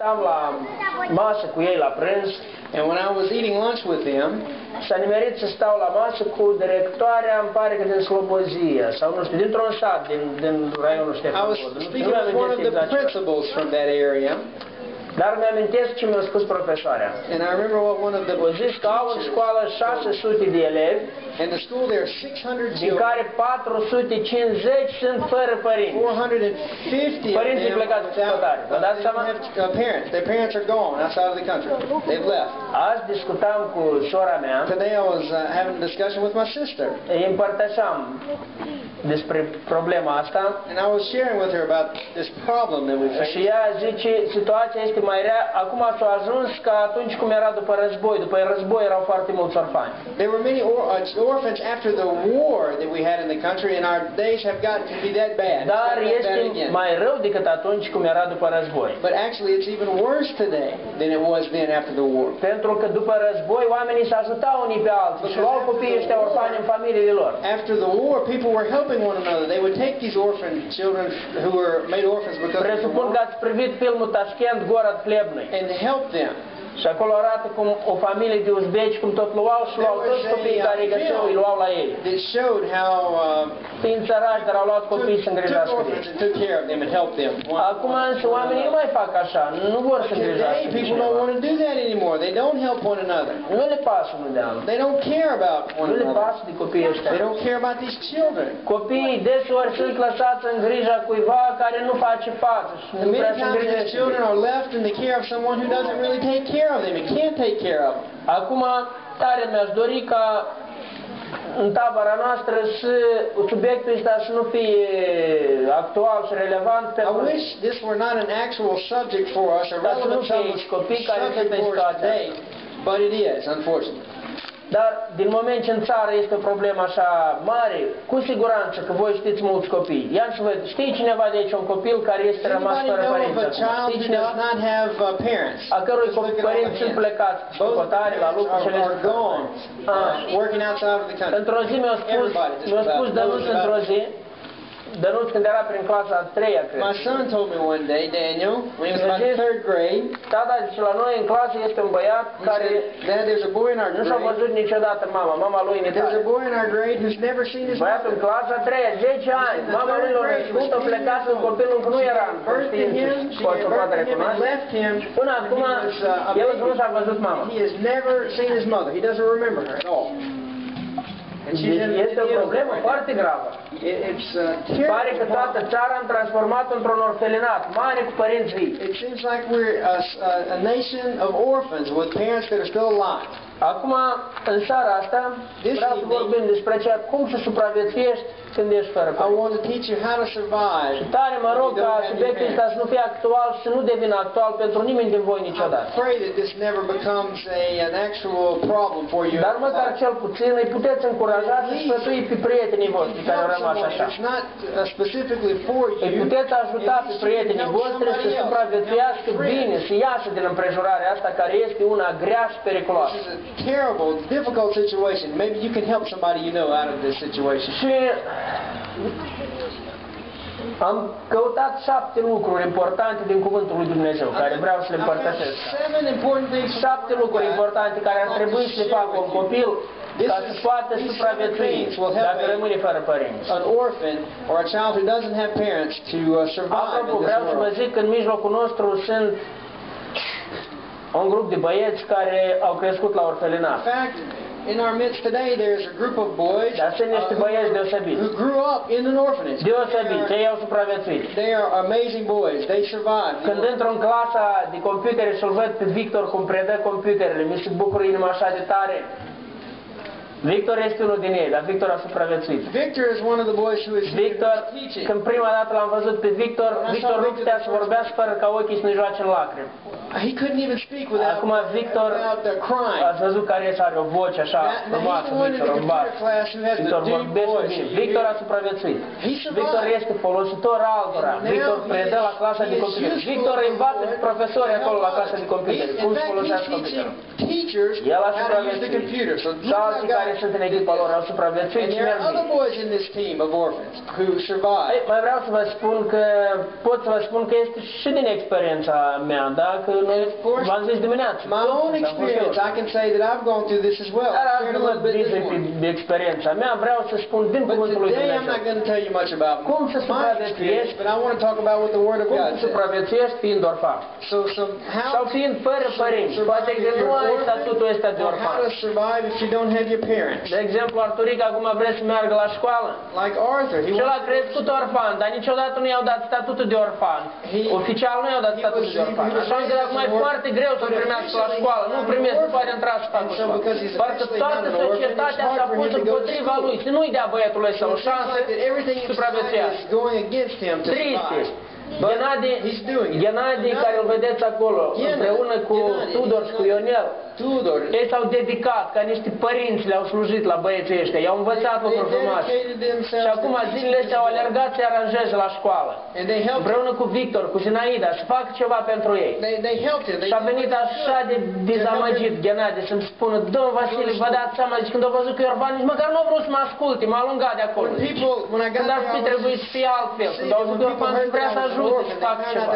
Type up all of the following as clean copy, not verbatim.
Am la masă cu ei la prânz. And when I was eating lunch with them, S-a nimerit să stau la masă cu directoarea, îmi pare că din Slobozia, sau nu știu, dintr-un sat din raionul I was Ștefănvodă. speaking with one of the principals from that area. Dar mi-amintesc ce mi-a spus profesoarea. And I remember what one of the O zis că au în școală 600 de elevi, in the school there are 600 din children. care 450 sunt fără părinți. 450 of Părinții them plecați cu spătare. Vă dați seama? parents. Their parents are gone outside of the country. They've left. Azi discutam cu sora mea, Today I was having a discussion with my sister. îi împărtășeam despre problema asta And I was sharing with her about this problem that we face. și ea zice, situația este mai rea, acum s-a ajuns ca atunci cum era după război. După război erau foarte mulți orfani. There were many orphans after the war that we had in the country, and our days have got to be that bad. Dar It's not that bad este again. mai rău decât atunci cum era după război. But actually it's even worse today than it was then after the war. Pentru că după război oamenii se ajutau unii pe alții și luau copiii ăștia orfani în familiile lor. After the war, people were helping one another. They would take these orphan children who were made orphans because of the Presupun că war ați privit filmul Tashkent, Gora Hlebnăi. and help them. Și acolo arată cum o familie de uzbeci, cum tot luau și luau toți copiii care îi găseau, îi luau la ei. It showed how Fiind săraci, dar au luat copiii să took îngrijească de orphans ei. and took care of them and helped them. Acum însă oamenii nu mai fac așa, nu vor să îngrijească Today, de people don't cineva. want to do that anymore. They don't help one another. Nu le pasă unul de altul. They don't care about one Nu le another. pasă de copiii They ăștia. don't care about these children. Copiii deseori sunt lăsați în grija cuiva care nu face față și And nu many vrea să times these îngrijească. children are left in the care of someone who doesn't really take care of them and can't take care of them. Acum, tare mi-aș dori ca în tabăra noastră subiectul ăsta să nu fie actual și relevant I pentru wish this were not an actual subject for us, a Dar să nu relevant fie aici copii care sunt subject în for us situația today, but it is, unfortunately. Dar din moment ce în țară este o problemă așa mare, cu siguranță că voi știți mulți copii. Ia să văd, știi cineva de aici un copil care este rămas Anybody fără know of părinți a acum? child Știi who cineva? does not have parents? A cărui Just look at all părinți the sunt hands. plecați Both the scopotare la lucru și parents are gone, working outside of the country. Într-o zi mi-a spus Dănuț într-o zi, Dănuț când era prin clasa a 3-a, cred. My son told me one day, Daniel, when he was about in third grade, Tata zice, la noi în clasă este un băiat he care said, Dad, there's a boy in our nu și-a grade. văzut niciodată mama lui în There's Italia. a boy in our grade who's never seen his Băiatul în mother. clasa a 3-a, 10 ani, mama lui l-a născut, a plecat în copilul încă nu era în Birthed him, conștiință, she poate să poată birthed him and recunoaște. left him. Până acum, el nu și-a văzut mama. He has never seen his mother. He doesn't remember her at all. And she's Deci este o problemă foarte gravă. It's Pare că terrible. toată țara am transformat într-un orfelinat mare cu părinți vii. It seems like we're a nation of orphans with parents that are still alive. Acum, în seara asta, vreau să vorbim despre aceea cum să supraviețuiești când ești fără I părinți. want to teach you how to survive. Și tare mă rog ca subiectul ăsta să nu fie actual și să nu devină actual pentru nimeni din voi I niciodată. pray that this never becomes an actual problem for you. Dar măcar cel puțin îi puteți încuraja și sfătui pe prietenii voștri care au Help rămas someone. așa. It's not specifically for Îi you. puteți ajuta pe prietenii voștri să supraviețuiască bine, să iasă din împrejurarea asta care este una grea și periculoasă. This is a terrible, difficult situation. Maybe you can help somebody you know out of this situation. Și am căutat 7 lucruri importante din Cuvântul lui Dumnezeu, care vreau să le împărtășesc. 7 important things. 7 lucruri importante care ar trebui să le facă un copil ca să poată supraviețui dacă rămâne fără părinți. An orphan or a child who doesn't have parents to survive Apropo, in this vreau să vă world. zic că în mijlocul nostru sunt un grup de băieți care au crescut la orfelinat. In fact, in our midst today, there's a group of boys Dar sunt niște băieți deosebiți. who grew up in an orphanage. Deosebiți, ei au supraviețuit. They are amazing boys. They survived. Când intru în clasa de computere și-l văd pe Victor cum predă computerele, mi se bucură inima așa de tare. Victor este unul din ei, dar Victor a supraviețuit. Victor is one of the boys who is Victor, teaching. când prima dată l-am văzut pe Victor, Victor nu putea să vorbească fără ca ochii să nu joace în lacrimi. He couldn't even speak without, Acum Victor, crying. ați văzut care are o voce așa frumoasă, Victor, în bar. Victor vorbește bine. Victor a supraviețuit. Victor este folositor altora. Victor predă la clasa de computer. Victor învață pe profesori acolo la clasa de computer. Cum să folosească computerul. El a supraviețuit. Și alții care care sunt în echipa lor au supraviețuit And și there merg are other bine. boys in this team of orphans who survive. Ei, mai vreau să vă spun că pot să vă spun că este și din experiența mea, da? Că noi v-am zis dimineața. My own experience, I can say that I've gone through this as well. Dar azi Shared nu a mă little bit this vizui morning. de experiența mea, vreau să spun din But cuvântul lui today I'm Dumnezeu. not going to tell you much about Cum să my experience, supraviețuiești, but I want to talk about what the Word of cum God să says. supraviețuiești fiind orfan. So how Sau fiind fără părinți. Poate că nu ai statutul ăsta de or how orfan. to survive if you don't have your parents. De exemplu, Arturic acum vrea să meargă la școală. Like Arthur, he Și el a wants crescut orfan, dar niciodată nu i-au dat statutul de orfan. Oficial nu i-au dat statutul de orfan. Așa încât acum e foarte greu să-l primească la școală. Nu primesc, nu poate intra să facă școală. Parcă toată societatea s-a pus împotriva lui. Să nu-i dea băiatului ăsta o șansă să supraviețuiască. Triste. Ghenadi, care îl vedeți acolo, împreună cu Tudor și cu Ionel, ei s-au dedicat, ca niște părinți le-au slujit la băieții ăștia, i-au învățat lucruri frumoase. Și acum zilele astea au alergat să-i aranjeze la școală, împreună cu Victor, cu Zinaida, să facă ceva pentru ei. Și a venit așa de dezamăgit Ghenadi să-mi spună: Domn Vasile, vă dați seama, zice, când au văzut că e orfan, nici măcar nu au vrut să mă asculte, m-a alungat de acolo. Când ar fi trebuit să fie altfel, când au văzut că e orfan și vrea să ajute, să facă ceva.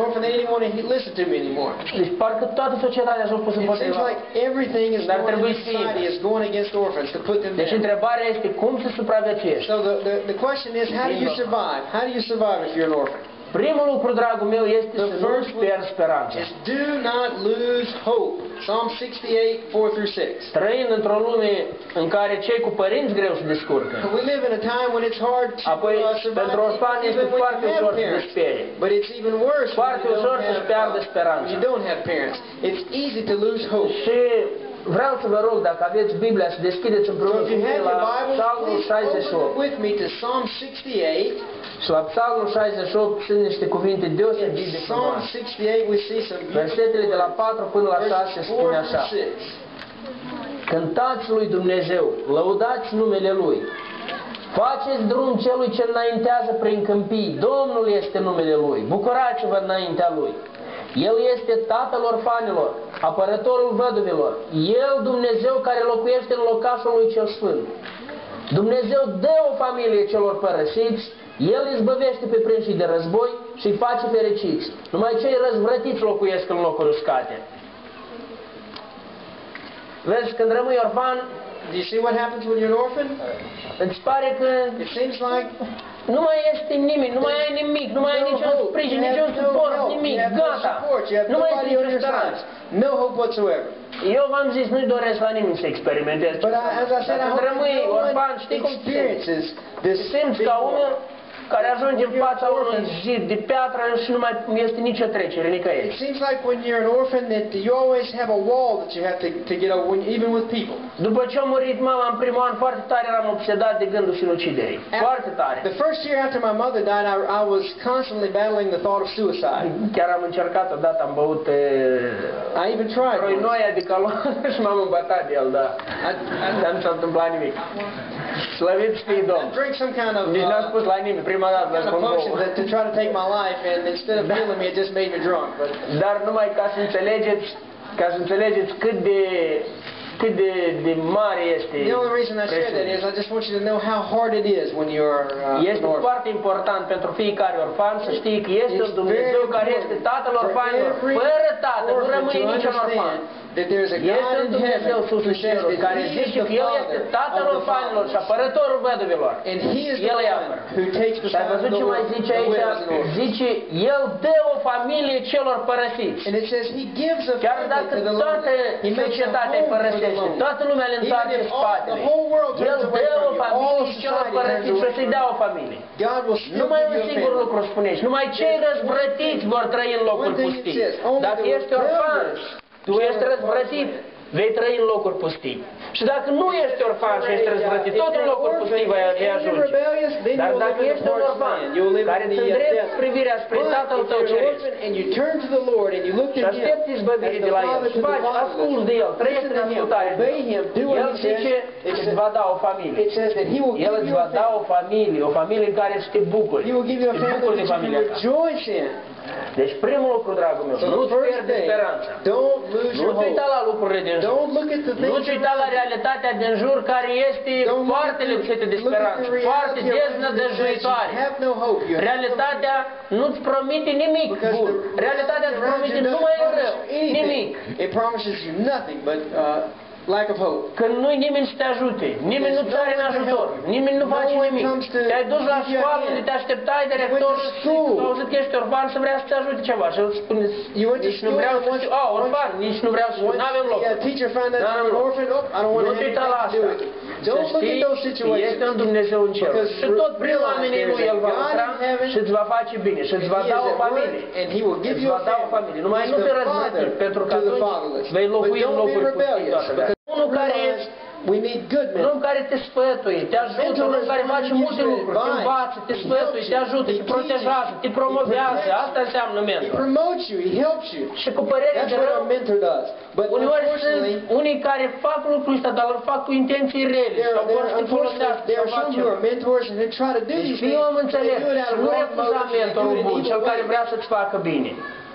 Deci parcă toată societatea s-a pus împotriva. Everything is going in society is going against orphans to put them Deci down. întrebarea este cum să supraviețuiești. So the question is, how do you survive? How do you survive if you're an orphan? Primul lucru, dragul meu, este să nu-ți pierzi speranța. Is do not lose hope. Psalm 68, 4-6. Trăind într-o lume în care cei cu părinți greu se descurcă. We live in a time when it's hard to Apoi, survive pentru orfani este even when foarte you have ușor să parents. desperie. But it's even worse when Foarte you ușor don't să-și have, piardă when speranța. you don't have parents. It's easy to lose hope. Și vreau să vă rog, dacă aveți Biblia, să deschideți So împreună if cu you mine have la your Bible, Psalmul please open 68. with me to Psalm 68. Și la Psalmul 68 sunt niște cuvinte deosebit de In Psalm frumoase. 68 we see some Versetele de la 4 până la 6 spune așa: 4-6. Cântați lui Dumnezeu, lăudați numele Lui. Faceți drum celui ce înaintează prin câmpii, Domnul este numele Lui, bucurați-vă înaintea Lui. El este Tatăl orfanilor, apărătorul văduvilor, El Dumnezeu care locuiește în locașul Lui cel Sfânt. Dumnezeu dă o familie celor părăsiți, El izbăvește pe prinși de război și îi face fericiți. Numai cei răzvrătiți locuiesc în locuri uscate. Vezi, când rămâi orfan, Do you see what happens when you're an orphan? îți pare că It seems like nu mai este nimic, nu mai ai nimic, nu mai ai niciun sprijin, niciun suport, nimic, gata. Nu mai este nicio speranță. No hope whatsoever. Eu v-am zis, nu-i doresc la nimeni să experimentez. But as I said, I Când hope rămâi that no orfan, one știi cum te simți? experiences this Simți ca unul care ajunge în fața unui zid de piatră și nu mai este nicio trecere, It nicăieri. seems like when you're an orphan that you always have a wall that you have to get over, even with people. După ce a murit mama în primul an, foarte tare eram obsedat de gândul sinuciderii. Foarte tare. The first year after my mother died, I was constantly battling the thought of suicide. Chiar am încercat odată, am băut I even tried. roinoia de caloare și m-am îmbătat de el, da. Dar nu s-a întâmplat nimic. Slăvit să fii Domn. I drank some kind of Nici n-am spus la nimeni, prima dată vă spun potion vouă. to try to take my life, and instead of healing me, it just made me drunk. But Dar numai ca să înțelegeți cât de mare este the only reason I share that is I just want you to know how hard it is when you're an Este orphan. foarte important pentru fiecare orfan să știi că este un Dumnezeu care este Tatăl orfanilor. Fără Tată nu rămâne niciun orfan. That there's a Este God un in Dumnezeu heaven sus who în says ceruri that care He is zice the că El este Father Tatăl of the orfanilor și fatherless. apărătorul văduvilor. And He is the El îi one apără. who takes the Și ai side of văzut the ce mai zice aici? widows and orphans. Zice, El dă o familie celor părăsiți. And it says He gives a Chiar family dacă to the toată lonely. He makes a societatea îi home for the părăsește, lonely. toată lumea le Even întoarce if the spatele, whole world El turns away dă o from you, all familie celor society părăsiți turns și o away să-i from dea you, o familie. God will still Numai give un you a singur family. lucru spune și numai cei răzvrătiți vor trăi în locuri pustii. Dacă ești orfan, tu ești răzvrătit, vei trăi în locuri pustii. Și dacă nu ești orfan și ești răzvrătit, tot în locuri pustii vei ajunge. Dar dacă ești un orfan care îți îndrepți privirea spre Tatăl tău ceresc și aștepți izbăvirii de la El și faci, asculți de El, trăiești în ascultare de El, El zice că îți va da o familie. El îți va da o familie în care să te bucuri. He will give you a Te bucuri family de that you familia can ta. rejoice in. Deci primul lucru, dragul meu, So nu-ți the first pierde thing, speranța. don't lose your Nu-ți uita hope. la lucrurile din jur. Don't look at the things Nu-ți uita la around you. realitatea din jur care este Don't look foarte at lipsită de look at speranță, the foarte reality around you that deznădăjduitoare. you have no hope. You have no Realitatea nu-ți promite nimic Because bun. the Realitatea îți reality around promite you doesn't numai promise rău, you nimic. anything. It promises you nothing but lack of hope. Când nu-i nimeni să te ajute, nimeni nu-ți are în ajutor, nimeni nu face nimic. Te-ai dus la școală unde te așteptai de rector și a auzit că ești orfan să vrea să te ajute ceva și el spune, nici nu vreau să știu, orfan, nici nu vreau să știu, n-avem loc. A teacher found out you're an orphan, I don't want Nu to te have uita la anything to do asta. with it. Să Don't look at știi those că situations. este un Dumnezeu în cer. Because Și tot prin realize oamenii there is lui a El va God lucra in heaven, și îți va face bine și îți va He da is o at work, familie. and He will give Îți you va a da o family. familie. Numai He's nu the te father răzvrăti, pentru că to the atunci fatherless. vei But locui în don't be locuri rebellious, pustitoare. because Unul care we need good men. un om care te sfătuie, te ajută, un om care face multe lucruri, te învață, te sfătuie, te ajută, te protejează, te promovează. Asta înseamnă He mentor. promotes you. He helps you. Și cu părere That's de what rău, a mentor does. But uneori unfortunately, sunt unii care fac lucrul ăsta, dar îl fac cu intenții rele sau vor să te folosească there sau are fac some who ceva. are mentors and they try to do Deci these fii things. om But they înțelept do it out și of nu wrong refuza motives. They do mentorul it in bun, evil cel care ways. vrea să-ți facă bine.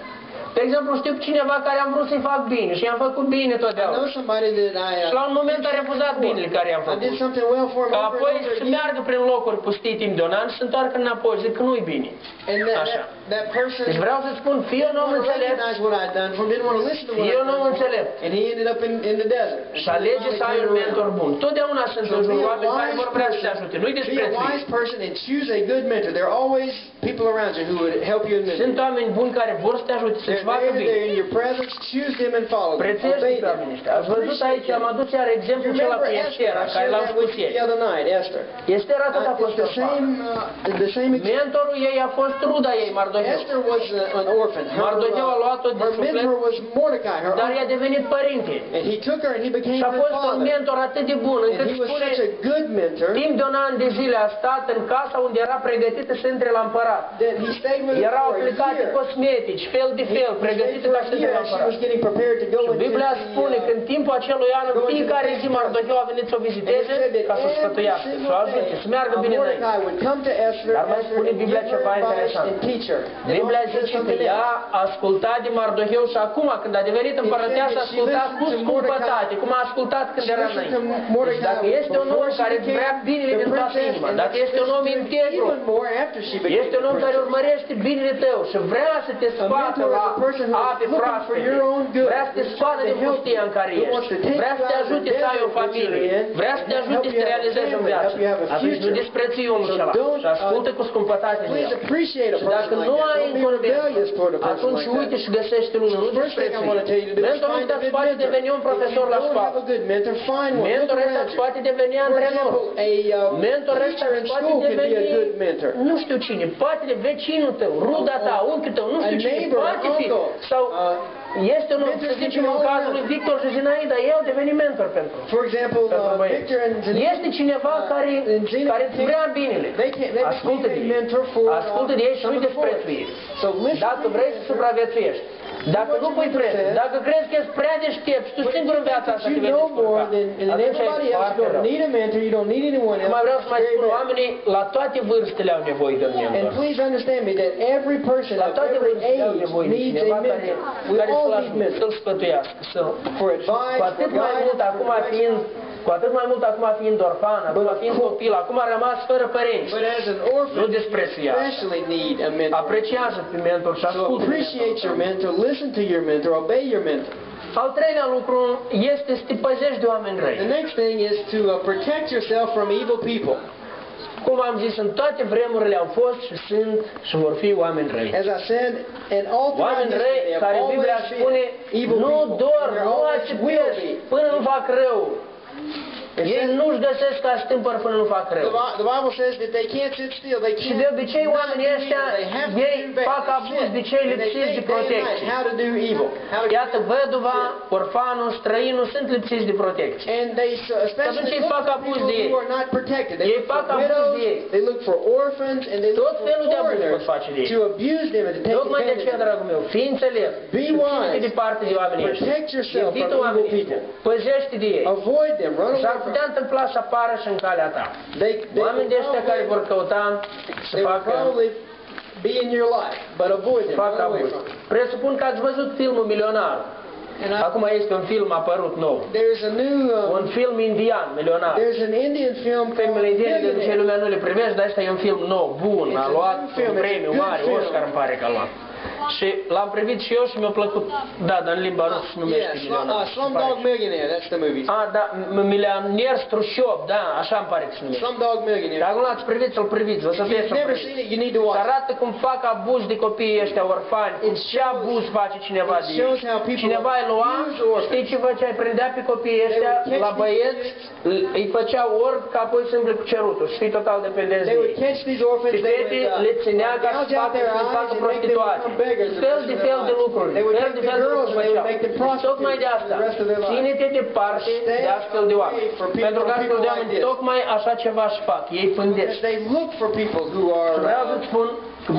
De exemplu, știu cineva care am vrut să-i fac bine și i-am făcut bine I know totdeauna. somebody that Și la un moment a refuzat binele care i-am I did făcut. something well for him Ca over apoi and over să again. meargă prin locuri pustii timp de un an și să întoarcă înapoi și zic că nu-i bine. And Așa. that person Deci vreau să spun, fii un didn't om want to înțelept recognize what I'd done for him, didn't want to listen to what fii I'd un om done for him, înțelept and he ended up in the desert. și alege să ai un mentor bun. Totdeauna sunt în jur oameni care vor vrea să te ajute. Nu-i Be a disprețui. wise person and choose a good mentor. There are always people around you who would help you in Sunt ministry. oameni buni care vor să te ajute, They're să-ți facă there, bine. they're in your presence. Choose them and follow them. Prețuiește Obey pe them. oamenii ăștia. Ați văzut aici, am adus iar You exemplul acela remember cu Esther? Estera, I care shared l-am that spus with you ieri. the other night, Esther. Estera tot a fost It's the orfană. same experience. Mentorul ei a fost ruda ei, Mardoheu. Esther was an orphan. Mardoheu a luat-o de Her suflet, mentor was Mordecai, her dar i-a uncle. devenit părinte. And he took her and he became Și a her fost un father. mentor atât de bun, And încât he was spune, such a good mentor timp de un an de zile a stat în casa unde era pregătită să intre la împărat. that he stayed with her Erau for a aplicate year. cosmetici, fel de fel, He pregătite stayed ca for să a intre year la as she împărat. was getting prepared to go Și into Biblia spune că în timpul acelui an, în fiecare zi Mardoheu a venit să o viziteze ca să o sfătuiască, să o ajute, să meargă bine înainte. Mordecai would come to Esther, Dar mai Esther spune and give Biblia her ceva advice interesant. and teach her. And Biblia also zice că something ea else. a ascultat de Mardoheu și acum, când a devenit împărăteasă, a ascultat cu scumpătate, cum a ascultat când era înainte. Deci dacă este un om care îți vrea binele din toată inima, dacă este un om integru, even more after she became este un om care urmărește binele tău și vrea să te scoată la ape proaspete, vrea să te scoată din pustia în care ești, vrea să te ajute să ai o familie, vrea să te ajute să te realizezi în viață. Atunci nu disprețui omul ăla și ascultă cu scumpătate de Please el. appreciate a Și person dacă like nu that. ai Don't be încă un rebellious toward a mentor, person atunci like uite that. și găsește unul, nu First thing I want to tell you to disprețui. do is Mentorul find ăsta a îți good poate mentor. deveni un If profesor you la don't have școală. a good mentor, find one. Look Mentorul ăsta around îți you. poate deveni For antrenor. example, a Mentorul ăsta teacher in îți poate school can be a deveni, good mentor. nu știu cine, poate de vecinul tău, ruda ta, unchiul tău, nu A știu cine, neighbor, poate fi. uncle. Sau este unul, mentors să can zicem be în all cazul lui around. Victor și Zinaida, ei au devenit mentor pentru For example, pentru băieți. Victor and Zinaida, Este cineva care îți vrea binele. they Ascultă de became a ei. mentor for Ascultă de ei și some nu of the boys. disprețui. So listen Dacă to vrei să them. supraviețuiești, dacă nu pui preț, dacă crezi că ești prea deștept și tu singur în viața asta te You vei know descurca, more than atunci everybody ești else. You foarte don't rău. need a mentor. You don't need anyone else. Mai vreau să mai It's very spun, bad. oamenii la toate vârstele au nevoie de un And mentor. please understand me that every person La of toate every vârstele au age nevoie de needs a cineva care, mentor. We care all să-l need ajute, mentors să-l sfătuiască, să-l... for advice, Cu for atât mai guidance, mult acum for fiind, direction. cu atât mai mult acum fiind orfan, acum fiind copil, acum a rămas fără părinți. But as an orphan, Nu you desprețuia. especially need a mentor. Apreciază pe mentor și So ascultă. appreciate your mentor, listen to your mentor, obey your mentor. Al treilea lucru este să te păzești de oameni The răi. next thing is to protect yourself from evil people. Cum am zis, în toate vremurile au fost și sunt și vor fi oameni răi. As I said, and all throughout Oameni history, răi there have care Biblia always spune been evil nu people. dor, There nu always will acipești be. până nu fac rău. It Ei says- nu-și găsesc ca stâmpări până nu fac rău. The Bible says that they can't sit still. They Și can't de obicei not oamenii do ăștia, evil. They have to ei do bad. fac They abuz, sit de cei and they lipsiți think de day and night protecție. how to do evil. How to Iată, văduva, orfanul, străinul sunt lipsiți de protecție. And they especially atunci ei look fac for abuz people de ei. who are not protected. They Ei look fac for abuz widows, de ei. they look for orphans, and they look Tot for felul de abuz foreigners pot face de ei. to abuse them and to take Tocmai de aceea, advantage of them. dragul meu, fii înțelept. Be Ține-te wise. departe de oamenii ăștia. Protect yourself Iubită from evil oamenii people. ăștia. Păzește de ei. Avoid them. Run Și ar away from putea them. întâmpla să apară și în calea ta. They Oameni de ăștia care vor căuta să they will facă probably be in your life, but avoid them. Fac Run away abuz. from them. Presupun că ați văzut filmul Milionar. Acum este un film apărut nou. There's a new Un film indian, Milionar. there's an Indian film called Filmele indiene de obicei Millionaire. lumea nu le primește, dar ăsta e un film nou, bun, a It's a luat new film, un it's a premiu good mare, film. Oscar îmi pare că a luat. Și l-am privit și eu și mi-a plăcut. Da, dar în limba rusă se numește Milionar. Slumdog Millionaire, that's the movie. Da, Milioner Strușov, da, așa îmi pare că se numește. Slumdog Millionaire. Dacă nu l-ați privit, să-l priviți, vă să If fie you've să-l never priviți. seen it, you need to watch Se it. arată cum fac abuz de copiii ăștia orfani, ce abuz face cineva de ei. shows how people Cineva îi lua, abuse orphans. știi ce făcea, îi prindea pe copiii ăștia They would la catch băieți, these îi făcea orb ca apoi să îmble cu cerutul și fii total dependenți de They would ei. catch these orphans, Și they fete would le ținea ca să gouge out facă their să eyes facă and make them prostituate. become beggars the Fel rest de of fel their de lives. lucruri. They would Fel take de the fel de girls lucruri and they would făceau. make them Și tocmai de prostitutes asta, for the rest of their lives. ține-te departe Stay de astfel de oameni. away from people- Pentru că astfel de people oameni like this. tocmai așa ceva își fac. Ei pândesc. Because they look for people who are Și vreau să-ți spun că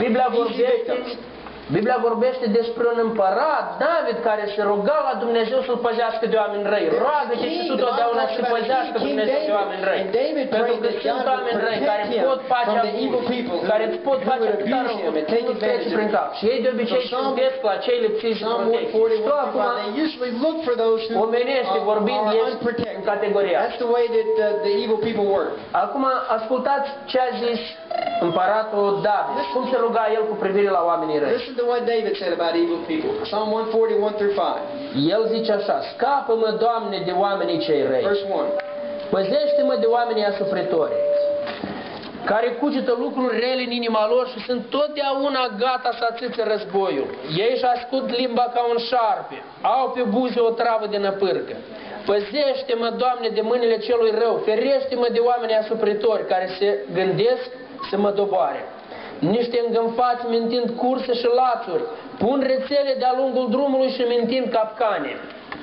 Biblia vorbește despre un împărat, David, care se ruga la Dumnezeu să-l păzească de oameni răi. Roagă-te și tu totdeauna să păzească Dumnezeu de oameni răi. Pentru că sunt oameni răi care pot face abuz, care îți pot face atâta rău, nu trece prin cap. Și ei de obicei țintesc la cei lipsiți de Psalm protecție. 141, Tu acum, they usually look for those who omenește vorbind, are ești în unprotected. categoria. That's the way that the evil people work. Acum ascultați ce a zis împăratul David. Cum se ruga el cu privire la oamenii răi. Listen to what David said about evil people. Psalm 141 through 5. El zice așa: scapă-mă, Doamne, de oamenii cei răi. Verse 1. Păzește-mă de oamenii asupritori, care cugetă lucruri rele în inima lor și sunt totdeauna gata să atâțe războiul. Ei își ascund limba ca un șarpe, au pe buze o travă de năpârcă. Păzește-mă, Doamne, de mâinile celui rău, ferește-mă de oamenii asupritori care se gândesc să mă doboare. Niște îngânfați mintind curse și lațuri, pun rețele de-a lungul drumului și mintind capcane.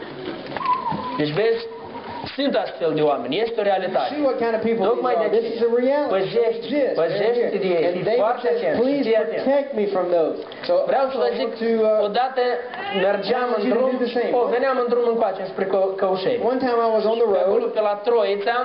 Deci vezi, sunt astfel de oameni, este o realitate. See what kind of people these Tocmai are. de This is a reality. păzește-te de ei, And fii David foarte says, atent, please fii atent. protect me from those. So, Vreau să vă I zic, want to, odată mergeam în drum, veneam în drum încoace spre Căușeni. one time I was on the Pe acolo, road, pe la Troița,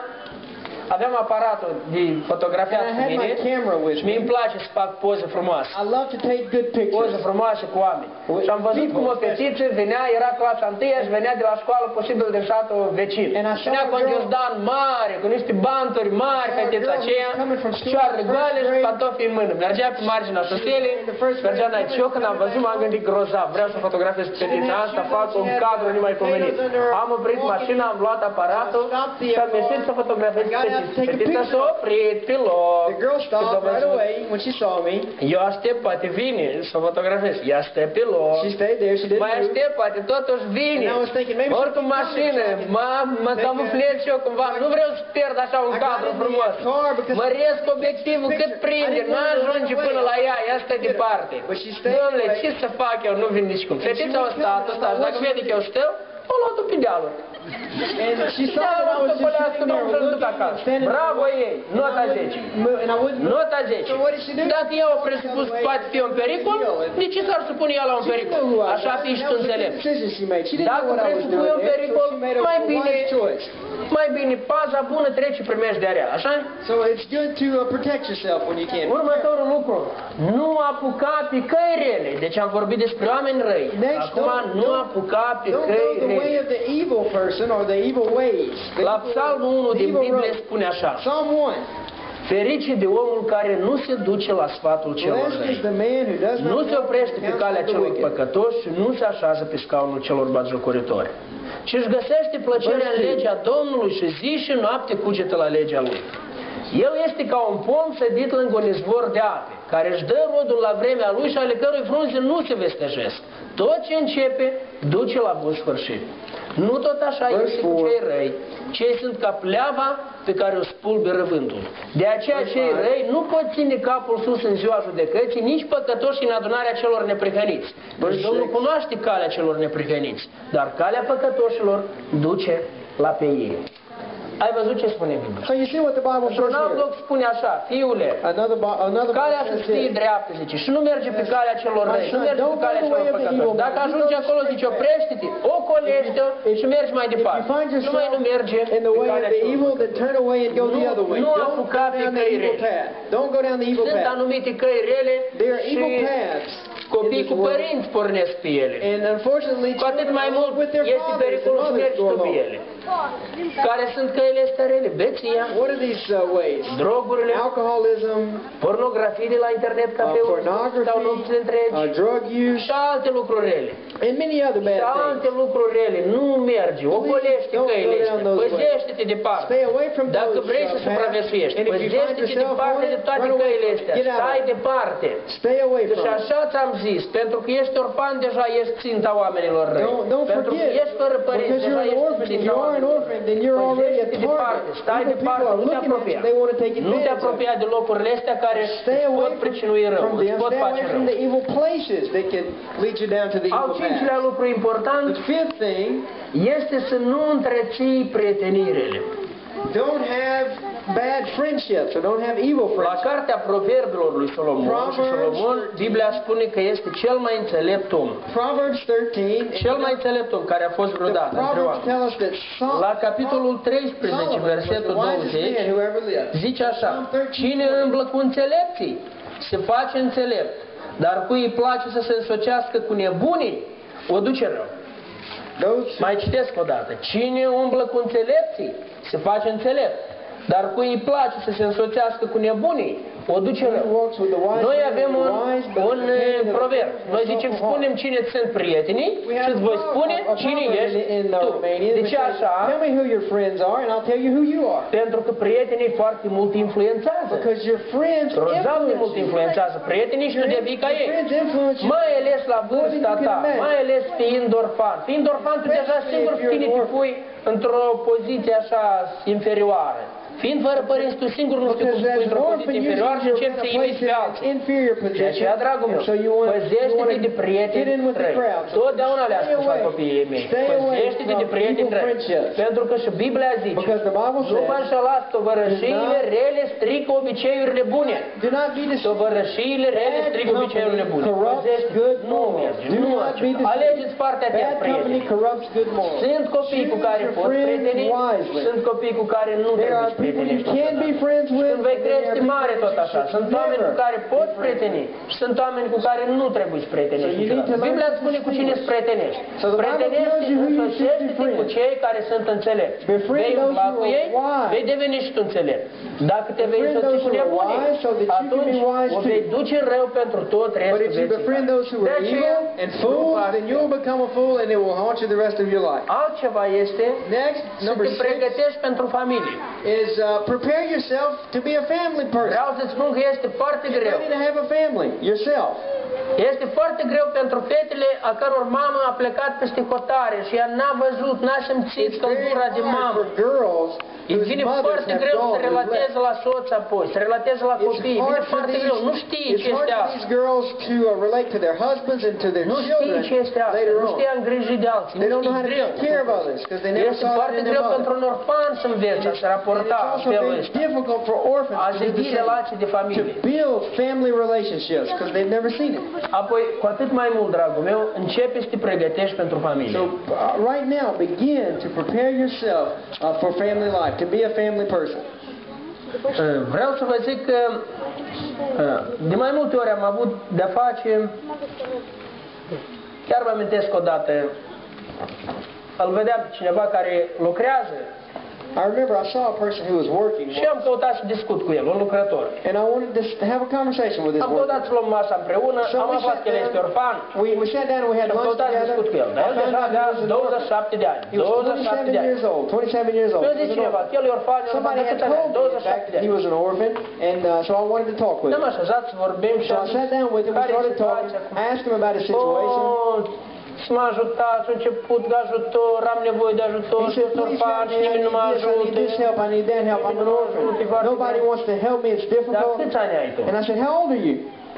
aveam aparatul de fotografiat and I cu had my mine camera with și me. mie îmi place să fac poze frumoase. I love to take good Poze pictures. frumoase cu oameni. Și am văzut cum o fetiță venea, era clasa 1-a și venea de la școală posibil din satul vecin. And I saw Venea cu a un girl- ghiozdan mare, cu niște banturi mari, I saw a fetița girl who aceea, was coming from school cioară in the goale first și grade. pantofi în mână. Mergea pe marginea șoselei, mergea înainte. Și eu când am văzut m-am gândit grozav, vreau să fotografiez fetița asta, fac un cadru nemaipomenit. Am oprit mașina, am luat aparatul și am ieșit să fotografiez fetița. Fetița s-a oprit pe loc. The girl Când a stopped right văzut, away when she saw me. eu aștept, poate vine să fotografiez. Ea stă pe loc. She stayed there. She didn't Mai move. aștept, poate totuși vine. And I was thinking, maybe Mă urc she'll în be mașină, coming, mă camuflez și eu cumva. Nu vreau să pierd așa un I got cadru in the frumos. car because Măresc obiectivul cât prinde, n-ajunge până la ea, ea stă departe. But she stayed Dom'le, away. ce să fac eu? Nu vin nici cum. Fetița o stat, dacă vede că eu stau, o luat-o pe dealul. And she saw Da, that I o was să just pălească, sitting there domnul, să-l duc looking, acasă. standing Bravo ei, nota 10. and I wouldn't move. Nota 10. So what did she do? Dacă ea o presupus că poate fi un pericol, de ce s-ar supune ea la un She didn't pericol? know who I was. Așa fi și tu That was a good înțelept. decision she made. She didn't Dacă know what I was presupui doing un there, pericol, so she made a mai bine, wise choice. mai bine paza bună trece primești de area, așa? So it's good to protect yourself when you can. Următorul lucru, nu apuca pe căi rele. Deci am vorbit despre oameni răi. Next, Acum nu apuca pe Don't căi go the way rele. of the evil person or the evil ways. The La evil- Psalmul 1 the din evil Biblie road. spune așa: Psalm 1. ferice de omul care nu se duce la sfatul celor Blessed is răi, the man who does nu not se walk in oprește the pe counsel calea of the celor wicked. păcătoși și nu se așează pe scaunul celor batjocoritori, ci își găsește plăcerea în legea Domnului și zi și noapte cugetă la legea Lui. El este ca un pom sădit lângă un izvor de ape, care își dă rodul la vremea lui și ale cărui frunze nu se vestejesc. Tot ce începe, duce la bun sfârșit. Nu tot așa este cu cei răi. Cei sunt ca pleava pe care o spulberă vântul. De aceea cei răi nu pot ține capul sus în ziua judecății, nici păcătoși în adunarea celor neprihăniți. Deci Domnul cunoaște calea celor neprihăniți, dar calea păcătoșilor duce la pe ei. Ai văzut ce spune Biblia? So you see what the Bible says Într-un alt here. loc spune așa, fiule, Another calea Bible să says fie this. dreaptă, zice, și nu merge pe calea celor răi, și nu merge pe calea celor păcători. Dacă ajungi acolo, zice, oprește-te, ocolește-o și mergi mai If you departe. find Numai nu yourself merge in the pe way of calea the celor evil, păcători. then turn away and go the other way. Nu Don't go apuca pe down the căi evil rele. path. Don't go down the evil Sunt path. anumite căi rele There are și evil paths in copiii this cu world. părinți pornesc pe ele. And unfortunately, Cu atât mai mult with their este fathers and pericolul să mothers mergi go tu pe along. ele. Care sunt căile astea rele? Beția, What are these ways? drogurile, Alcoholism, pornografii de la internet, cafeuri, stau nopți pornography, întregi drug use, și alte lucruri rele. and many other bad Și alte things. lucruri rele. Nu mergi, ocolește don't căile go down astea, those ways. păzește-te departe. Stay away from Dacă those vrei să paths, supraviețuiești, and if you find păzește-te yourself departe de on it, toate run away căile from it. astea. Get out Stai of it. departe. Stay away Și from it. așa ți-am zis, pentru că ești orfan, deja ești ținta oamenilor răi. Don't Pentru că forget, ești fără părinți, because deja you're an ești orphan. If ținta you are an oamenilor orphan, then you're already a Păzește-te departe, target. stai Evil departe, people are nu te looking at you, apropia. they want to take Nu te advantage of apropia de locurile astea care Stay îți away pot pricinui rău, from îți them. pot Stay face away rău. from the evil places that can lead you down to the Al evil cincilea path. lucru important The fifth thing, este să nu întreții prietenirele. don't have bad friendships or don't have evil La friendships. cartea Proverbilor lui Solomon, și Solomon, Biblia spune că este cel mai înțelept om. Proverbs 13, Cel mai înțelept om care a fost the vreodată între Proverbs oameni. tell us that La capitolul 13, Solomon was versetul the wisest 20, man who ever lived. zice așa, cine îmblă cu înțelepții se face înțelept, dar cui îi place să se însocească cu nebunii, o duce rău. Mai citesc o dată. Cine umblă cu înțelepții se face înțelept, dar cui îi place să se însoțească cu nebunii, o duce rău. Noi avem un proverb. Noi zicem, spunem cine sunt prietenii și îți voi spune cine ești tu. De ce așa? Tell me who your friends are and I'll tell you who you are. Pentru că prietenii foarte mult influențează. Because your friends Grozav de mult influence you. influențează prietenii și tu devii ca Your ei. friends influence you. Mai ales la vârsta ta, mai ales fiind orfan. Fiind orfan, tu deja singur pe tine te pui într-o poziție așa inferioară. Fiind fără părinți, tu singur nu știu cum să pui într-o poziție inferioară și începi să imiți pe alții. De aceea, dragul meu, păzește-te de prieteni răi. Totdeauna le-a spus la copiii mei. Păzește-te de prieteni răi. Pentru că și Biblia zice, nu vă înșelați, tovărășiile rele strică obiceiurile bune. Tovărășiile rele strică obiceiurile bune. Păzește-te, nu merge, nu merge. Alegeți partea ta, prieteni. Sunt copii cu care poți prieteni, sunt copii cu care nu trebuie prietenești. Când vei crește mare tot așa, sunt oameni cu care poți prieteni și sunt oameni cu care nu trebuie să prietenești niciodată. Biblia îți spune cu cine să prietenești. Prietenești, însoțește-te cu cei care sunt înțelepți. Vei umbla cu ei, vei deveni și tu înțelept. Dacă te vei însoți cu nebunii, atunci o vei duce rău pentru tot restul vieții. De aceea, altceva este să te pregătești pentru familie. Is prepare yourself to be a family person. Vreau să-ți spun că este foarte greu. Ready to have a family yourself. Este foarte greu pentru fetele a căror mamă a plecat peste hotare și ea n-a văzut, n-a simțit căldura de mamă. Îi vine foarte greu să relateze la soț apoi, să relateze la copii. Vine foarte greu. Nu știi ce este asta. Nu știi ce este asta. Nu știi a îngriji de alții. Nu știi greu. Este foarte greu pentru un orfan să învețe, să raporta în felul ăsta. A zidi relații de familie. Apoi, cu atât mai mult, dragul meu, începe să te pregătești pentru familie. So, right now, begin to prepare yourself for family life, to be a family person. Vreau să vă zic că de mai multe ori am avut de-a face, chiar vă amintesc odată, îl vedeam pe cineva care lucrează. I remember I saw a person who was working. Și am căutat să discut cu el, un lucrător. And I wanted to have a conversation with this Am căutat să luăm masa împreună, am aflat că el este orfan. We sat down and we had Am lunch căutat să discut cu el, dar el deja avea 27 de ani. 27 de ani. 27 years old. Mi-a zis cineva că el e orfan, el Somebody are had câți ani? told me, in fact, 27 de that he ani. was an orphan, and so I wanted to talk with him. Ne-am așezat să vorbim și So am I zis, sat down with him, we care e started talking, situația? asked him about his situation. Să mă ajutați, a început de ajutor, am nevoie de ajutor, He și said, sunt please orfan help și me, I nimeni nu mă need this, I need ajută. this help, I need that help, I'm an orphan. Nobody wants to help me, it's Dar difficult. câți ani ai tu? And I said, how old are you?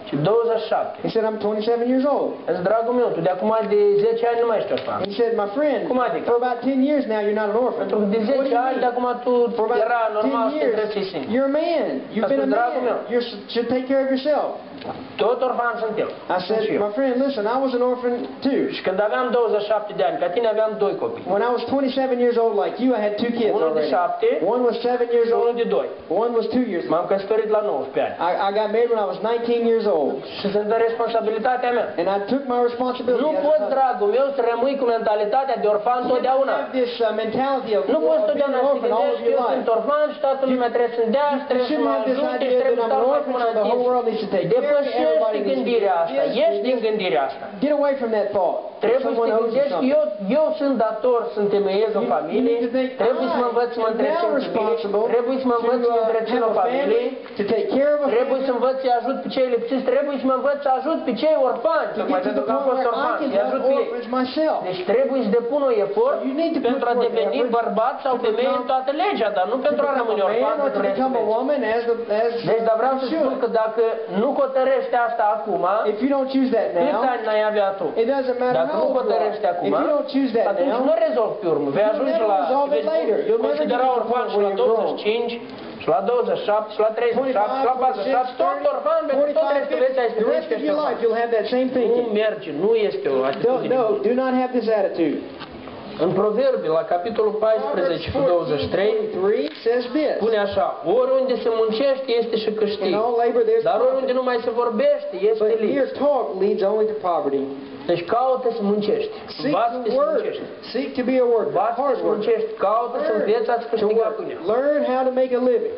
Și 27. He said, I'm 27 years old. Îți dragul meu, tu de acum de 10 ani nu mai ești orfan. He said, my friend, Cum adică? for about 10 years now you're not an orphan. Pentru că de What do 10 you ani de mean? acum tu For about era normal 10 să te years, întreții singur. you're a man. You've been a dragul meu. man. You should take care of yourself. Tot orfan sunt eu. I said, my friend, listen, I was an orphan too. Și când aveam 27 de ani, ca tine aveam 2 copii. When I was 27 years old like you, I had 2 kids Unul de already. 7 One was 7 years și unul old. de 2. One was 2 years old. M-am căsătorit la 19 ani. I got married when I was 19 years old. Și sunt în responsabilitatea mea. And I took my responsibility. Nu as a poți, husband. dragul meu, să rămâi cu mentalitatea de orfan You totdeauna. have this mentality of Nu poți being totdeauna an să te orphan all of gândești că your eu life. sunt orfan și toată lumea trebuie să-mi dea și You trebuie să shouldn't mă have this ajute și idea trebuie that să I'm stau an mai orphan, cu so the whole world needs to take care of me. Depășește Everybody needs to do gândirea asta. this. Ieși din gândirea asta. Get away from that thought. Trebuie să Someone te owes you gândești că something. eu sunt dator să întemeiez o familie, trebuie să mă învăț să mă întrețin copilii, trebuie să mă învăț să mă întrețin o familie, to take care of a trebuie să family, învăț să-i ajut pe cei lipsiți, trebuie să mă învăț să ajut pe cei orfani, to tocmai get to pentru the că am point fost where I orfan, can să-i ajut help pe ei. orphans myself. Deci trebuie să depun o efort You need to put pentru a forth deveni effort bărbat sau to femeie în become- toată legea, dar nu To pentru a become rămâne a orfan man or to pentru restul become a vieții. woman Deci, dar vreau as să you spun should. că dacă nu hotărăști asta acum, If you don't choose that câți now, ani n-ai avea tu? it doesn't matter Dacă how nu old you hotărăști are. acum, If you don't choose that atunci now, nu rezolvi pe urmă. Vei you'll ajunge never la resolve it later. You'll never considera get to the orfan point și la where you're 25, și la 27, și la 37, și la 47, tot orfan, pentru tot 45, restul vieții ai să 50, the trăiești rest of ești your orfan. life you'll have that same Nu thinking. merge, nu este o Don't, atitudine. no, do not have this attitude. În Proverbe, la capitolul 14 cu 23, 14:23 says this. spune așa, oriunde se muncește este și In câștig, all labor there's dar profit, oriunde nu mai se vorbește este but lipsă. mere talk leads only to poverty. Deci caută să muncești, Seek învață-te to să work. muncești, Seek to be a worker. învață Hard să worker. muncești, caută să înveți a-ți To câștiga work. pâinea. Learn how to make a living.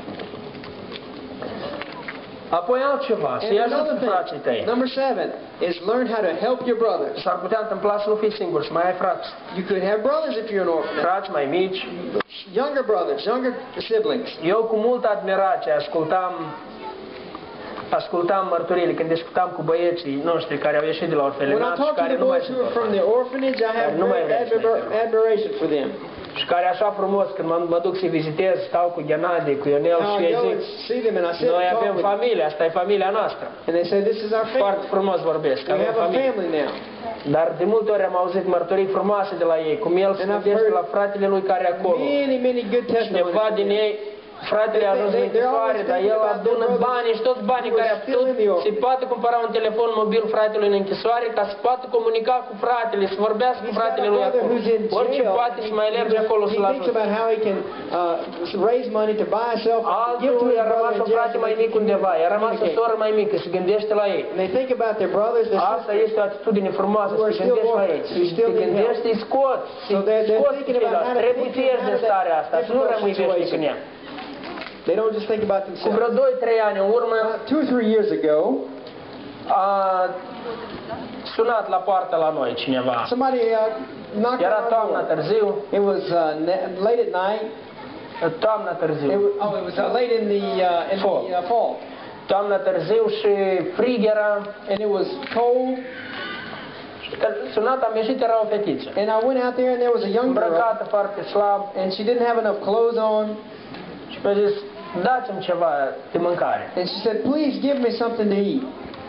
Apoi altceva, And să-i ajuți another frații tăi. thing, number 7, is learn how to help your brothers. S-ar putea întâmpla să nu fii singur, să mai ai frați. You could have brothers if you're an orphan. Frați mai mici. Younger brothers, younger siblings. Eu cu multă admirație ascultam mărturiile când discutam cu băieții noștri care au ieșit de la When I orfelinat și talk to care the nu mai boys sunt who are from orfani. the orphanage, I have Nu mai great vreți, mai admiration for them. Și care așa frumos, când mă duc să-i vizitez, stau cu Ghenadie, cu Ionel și Now I eu go zic, and see them and I sit noi and talk avem with them. familie, asta e familia noastră. And they say, this is our Foarte family. frumos vorbesc, We avem have a familie. family now. Dar de multe ori am auzit mărturii frumoase de la ei, cum el se And I've gândește heard la fratele lui care e acolo. Many good testimonies. Cineva from din them. ei, fratele a ajuns în închisoare, dar el adună banii și toți banii care a putut să poate cumpăra un telefon mobil fratelui în închisoare ca să poată comunica cu fratele, să vorbească cu He's got fratele a lui brother acolo. who's in Orice jail. poate să mai alerge acolo He să-l thinks ajute. about how he can raise money to buy himself, give to Altul his i-a brother rămas in un jail frate so mai they mic can undeva, i-a rămas o communicate. soră mai mică, se gândește la ei. And they think about their brothers, their Asta sisters. este o atitudine frumoasă, Who să are te still gândești la ei. orphans, who Să still te need gândești, help. să-i scoți, So they're scoți thinking about ceilalți. how to Trebuie take să them ieși out din of that starea asta, să nu difficult rămâi veșnic situation. în ea. They don't just think about Cu themselves. vreo 2-3 ani în urmă, 2 or 3 years ago, a sunat la poartă la noi cineva. somebody knocked Era on our toamna door. târziu, It was late at night. toamna târziu, It was late in the fall. toamna târziu și frig era. And it was cold. Sunat, am ieșit, era o fetiță. And I went out there and there was a young girl. Îmbrăcată foarte slab And she didn't have enough clothes on. și mi-a zis, dați-mi ceva de mâncare. And she said, please give me something to eat.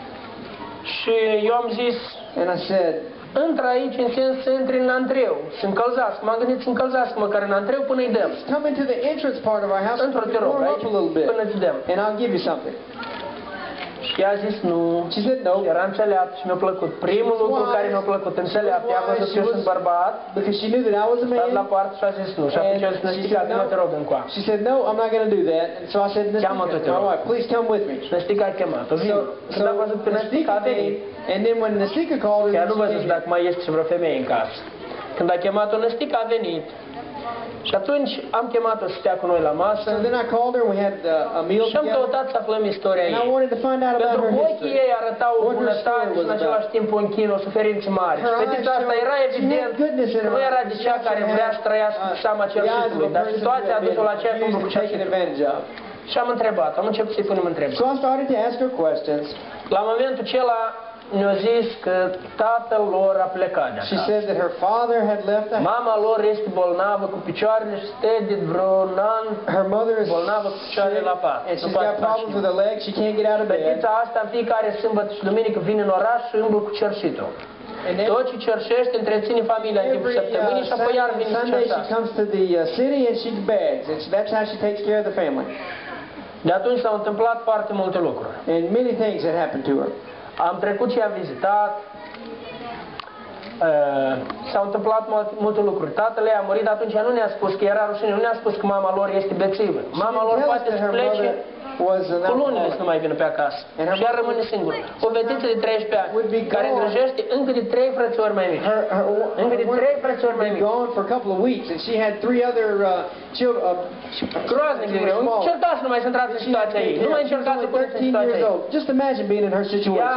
Și eu am zis, And I said, intră aici în sens să intri în antreu, să încălzească. M-am gândit să încălzească măcar în antreu până îi dăm. come into the entrance part of our house and Într-o te rog, warm aici, up a little bit. până îți dăm. And I'll give you something. Și ea a zis nu. She said no. Era înțeleaptă și mi-a plăcut. Primul lucru care mi-a plăcut, înțeleaptă. Ea a văzut că eu sunt bărbat, Because she knew that I was a stat la man. poartă și a zis nu. Și atunci eu zis, nu te rog încoa. She said, no, I'm not going to do that. And so I said, Cheamă-te, Nestica, te my rog. wife, please come with me. Și Năstica a chemat-o, vin. Când a văzut pe Năstica a venit. And then when Nestica called her, Chiar nu she văzut came. dacă mai este și vreo femeie în casă. Când a chemat-o Năstica a venit. Și atunci am chemat-o să stea cu noi la masă. So then I called her and we had a meal Și am together. căutat să aflăm istoria And I ei. wanted to find out about Pentru her că ochii history. ei arătau o What her bunătate story și was în același about. timp o închină, o suferință mare. Și Her fetița eyes asta showed- era she had evident goodness in că her nu era eyes. de She cea also care had, vrea să trăiască cu seama the eyes cerșitului, of a dar person situația a who had dus-o la aceea been cum abused cu and taken cerșitul. advantage of. Și am întrebat, am început să-i punem întrebări. So I started to ask her questions. La momentul acela ne-a zis că tatăl lor a plecat de She acasă. said that her father had left the house. Mama lor este bolnavă cu picioarele și stă de vreo un an Her mother is bolnavă cu picioarele la pat. and Nu she's poate got face problems with nimic. her legs. She can't get out of bed. Fetița asta în fiecare sâmbătă și duminică vine în oraș și umblă cu cerșitul. And Tot ce cerșește întreține familia în timpul every săptămânii și apoi iar vine să Sunday she cerșească. comes to the city and she begs. And that's how she takes care of the family. De atunci s-au întâmplat foarte multe lucruri. And many things had happened to her. Am trecut și am vizitat. S-au întâmplat multe lucruri. Tatăl ei a murit, atunci nu ne-a spus că era rușine, nu ne-a spus că mama lor este bețivă. Mama lor poate să plece cu lunile să nu mai vină pe acasă. Și ea rămâne singură. O fetiță de 13 ani, care îngrijește încă de 3 frățiori mai mici. Încă de 3 frățiori mai mici. Gone for a couple of weeks, and she had 3 other children. Groaznic de greu. Încercați să nu mai să intrați în situația ei. Nu mai încercați să puneți în 13 situația years ei. old. Just imagine being in her Ea, situation.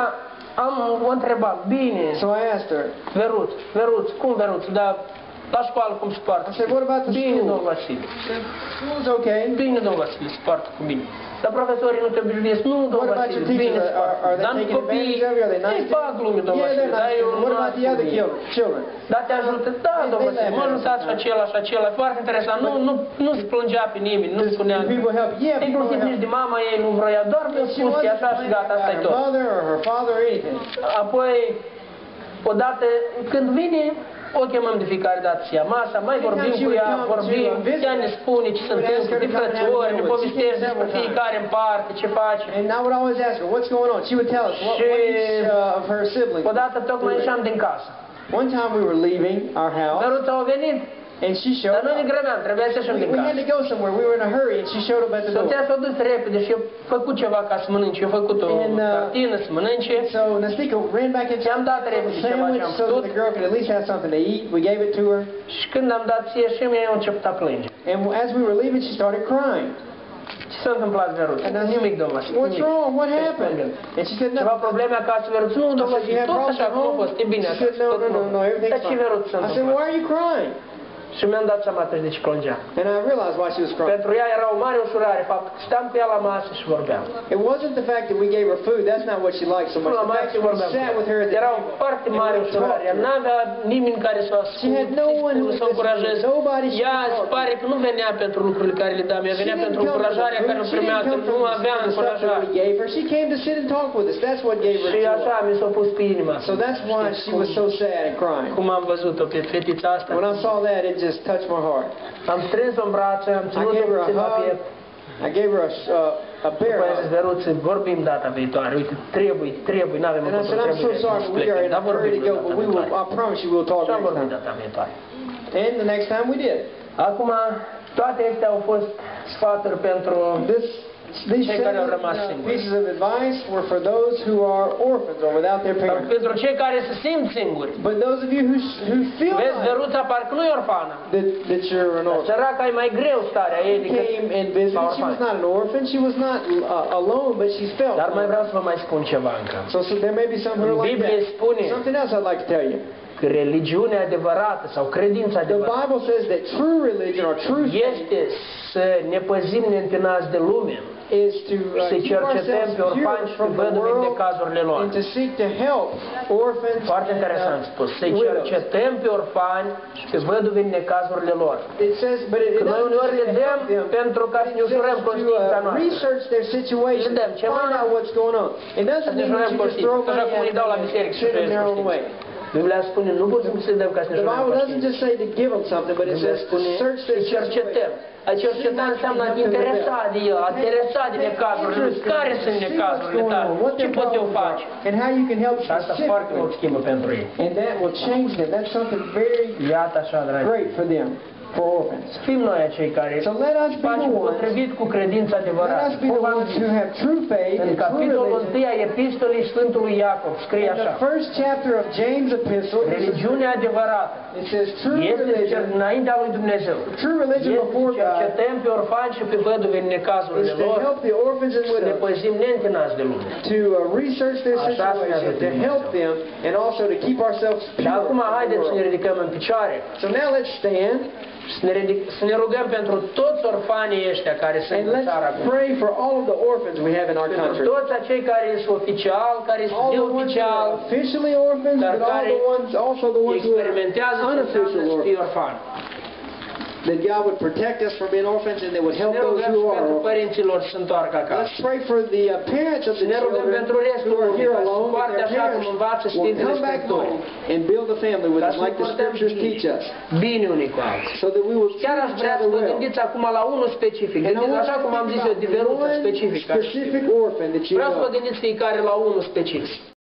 o întrebat, bine, So I asked her. Veruț, cum Veruț, dar la școală cum se poartă? I said, what about the Bine, school? domnul Vasile. School's okay. Bine, domnul Vasile, se poartă cu bine. Dar profesorii nu te obișnuiesc. Nu, What domnul about your Vasile, bine teachers? se poartă. Are they Dar taking copiii, advantage of you? Are they nice? ei fac glume, domnul Yeah, Vasile. they're Dar nice. eu What nu about the other children? Dar te ajută? Da, domnul Vasile, mă ajutați și acela și acela. Foarte interesant. Nu se plângea pe nimeni, nu spunea. Do people help? Yeah, people Inclusiv help. nici de mama ei nu vroia, doar mi-a She spus că e wasn't așa și complaining gata, asta e about her tot. mother or her father or anything. Apoi, odată, când vine, o chemăm de fiecare dată să ia masa, mai vorbim cu ea, vorbim, ea ne spune ce se întâmplă, de frățiori, ne povestește despre fiecare în parte, ce face. And I would always ask her, what's going on? She would tell us what each of her siblings. Odată tocmai ieșeam din casă. One time we were leaving our house, Căruța a venit, and she dar showed noi ne up. grăbeam, trebuia să ieșim din We had casă. to go somewhere. We were in a hurry, and she showed up at the door. Soția s-a dus repede și a făcut ceva ca să mănânce. A făcut o tartină să mănânce. So Nastika ran back into I-am dat repede ceva ce sandwich am so that putut. the girl could at least have something to eat. We gave it to her. Și când am dat să ieșim, ea a început a plânge. And as we were leaving, she started crying. Ce s-a întâmplat, Veruț? And I said, Nimic, domnul. what's wrong? What happened? And she said, Ceva nothing. probleme acasă, Veruț? Nu, domnul, You had tot problems așa at cum a home? fost, e bine She acasă. said, no, tot no, no, normal. no, everything's Dar ce fine. Veruț s-a I said, întâmplat? why are you crying? Și mi-am dat seama atunci de ce plângea. And I realized why she was crying. Pentru ea era o mare ușurare, faptul că stăm cu ea la masă și vorbeam. It wasn't the fact that we gave her food. That's not what she liked so much. La The fact masă that we vorbeam cu sat with her ea. at the Era o table. foarte and mare we ușurare. talked Ea to her. n-avea nimeni care să o She had no one who asculte, să o încurajeze. nobody she Ea could se talk to. pare că nu venea pentru lucrurile care le dam, ea venea pentru încurajarea care o primea, că nu avea încurajare. we gave her. She came to sit and talk with us. That's what gave her Și joy. așa mi s-a pus pe inima. So that's why she was so sad and crying. Cum am văzut-o pe fetița asta. When I saw that, it just touched my heart. Am strâns-o în brațe, am I ținut-o gave her a puțin la hug. piept. I gave her a bear După aia zis, hug. Veruță, vorbim data viitoare. Uite, trebuie, n-avem And I încotro, said, I'm so trebuie sorry, să but we are in plecăm. a Dar hurry vorbim to go, data but we will, viitoare. I promise you we'll talk Și am next vorbit time. data viitoare. And the next time we did. Acum, toate astea au fost sfaturi pentru These cei care au seven rămas singuri. pieces of advice were for those who are orphans or without their Dar parents. pentru cei care se simt singuri. But those of you who feel Vezi, like Veruța parcă nu e orfană. that you're an orphan. Săraca e mai greu starea ei decât Came and visited. She was not an orphan. She was not alone, but she felt. Dar mai vreau să vă mai spun ceva încă. So there may be some who are like Biblie that. spune Something else I'd like to tell you. că religiunea adevărată sau credința The adevărată Bible says that true religion or true faith este să ne păzim neîntânați de lume, is to să keep cercetăm ourselves pe orfani pure și pe from the văduve în world decazurile lor. and to seek to help orphans Foarte interesant spus. Să widows. cercetăm pe orfani și pe văduve în decazurile lor. It says, but it Că noi doesn't uneori le say to dăm help them. pentru ca să ne It ușurăm says conștiința to noastră. research their situation, Le dăm find ceva, out what's going on. It să doesn't ne mean ușurăm that you just conștiința. throw Așa cum money îi dau la at them biserică and și send them trăiesc their own way. conștiința. Biblia spune, nu putem să-i dăm ca să ne The ușurăm Bible doesn't conștiința. just say to give them something, but it Biblia says to spune, search să their cercetăm. situation. A cerceta înseamnă a te interesa de el, a te interesa de necazurile lui. Care sunt necazurile tale? Ce pot eu face? And how you can help Și asta foarte mult specifically. schimbă pentru ei. And that will change them. That's something very Iată așa, dragi. great for them, for orphans. Fim noi acei care So let us be facem the ones. potrivit cu credința Let adevărată. us be the ones who have true faith În and true capitolul religion. 1 a epistolei Sfântului Iacov scrie In așa. the first chapter of James' epistle, Religiunea adevărată it says true este religion. înaintea lui Dumnezeu. True religion Este before să God cercetăm pe orfani și pe văduve în is necazurile to lor, help the orphans and să ne widows, păzim neîntânați de lume. to research their Așa se situation, ajută to help Dumnezeu. them, and also to keep ourselves pure Dar acum from the haideți să ne world. ridicăm în picioare So now let's stand Să ne rugăm pentru toți orfanii ăștia care sunt And în let's țara acum. pray for all of the orphans we have in our Pentru country. toți acei care sunt oficial, care sunt All the ones that neoficial, are officially orphans, dar but all care the ones, also the ones who are experimentează ce înseamnă unofficial să fii orphans. orfan. That God would protect us from being orphans and that would help Ne those rugăm who și pentru are. părinților să se întoarcă acasă. Let's pray for the parents of the Ne rugăm children pentru restul who are lumii, here ca să alone, that poarte their așa cum parents învață will Sfintele come back Scripturi. home and build a family with Ca them să like the purtăm scriptures teach us. bine unii cu alții. So that we will Chiar treat aș each vrea să other vă well. gândiți acum la unul specific. And I Gândiți want așa you cum to am think zis eu, about diveruță one specifică. specific orphan that you Vreau să vă know. gândiți fiecare la unul specific.